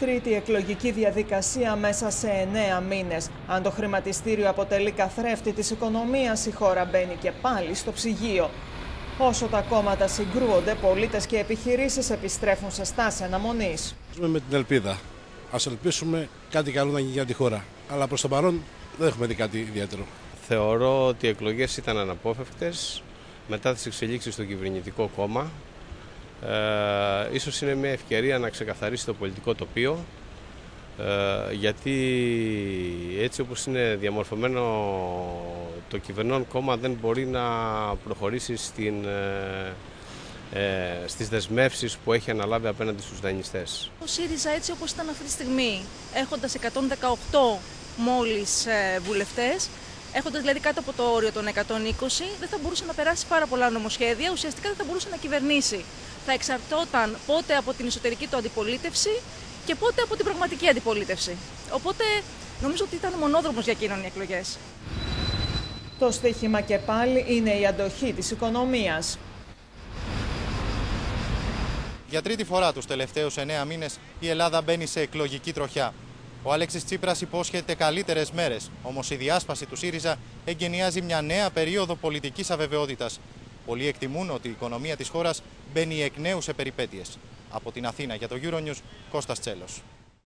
Τρίτη εκλογική διαδικασία μέσα σε 9 μήνες. Αν το χρηματιστήριο αποτελεί καθρέφτη της οικονομίας, η χώρα μπαίνει και πάλι στο ψυγείο. Όσο τα κόμματα συγκρούονται, πολίτες και επιχειρήσεις επιστρέφουν σε στάση αναμονής. Ζούμε με την ελπίδα. Ας ελπίσουμε κάτι καλό να γίνει για τη χώρα. Αλλά προς το παρόν δεν έχουμε δει κάτι ιδιαίτερο. Θεωρώ ότι οι εκλογές ήταν αναπόφευκτες μετά τις εξελίξεις στο κυβερνητικό κόμμα. Ίσως είναι μια ευκαιρία να ξεκαθαρίσει το πολιτικό τοπίο, γιατί έτσι όπως είναι διαμορφωμένο το κυβερνών κόμμα δεν μπορεί να προχωρήσει στις δεσμεύσεις που έχει αναλάβει απέναντι στους δανειστές. Ο ΣΥΡΙΖΑ έτσι όπως ήταν αυτή τη στιγμή, έχοντας 118 μόλις βουλευτές, έχοντας δηλαδή κάτω από το όριο των 120, δεν θα μπορούσε να περάσει πάρα πολλά νομοσχέδια, ουσιαστικά δεν θα μπορούσε να κυβερνήσει. Θα εξαρτώταν πότε από την εσωτερική του αντιπολίτευση και πότε από την πραγματική αντιπολίτευση. Οπότε νομίζω ότι ήταν μονόδρομος για εκείνον οι εκλογές. Το στοίχημα και πάλι είναι η αντοχή της οικονομίας. Για τρίτη φορά τους τελευταίους 9 μήνες η Ελλάδα μπαίνει σε εκλογική τροχιά. Ο Αλέξης Τσίπρας υπόσχεται καλύτερες μέρες, όμως η διάσπαση του ΣΥΡΙΖΑ εγκαινιάζει μια νέα περίοδο πολιτικής αβεβαιότητας. Πολλοί εκτιμούν ότι η οικονομία της χώρας μπαίνει εκ νέου σε περιπέτειες. Από την Αθήνα για το Euronews, Κώστας Τσέλος.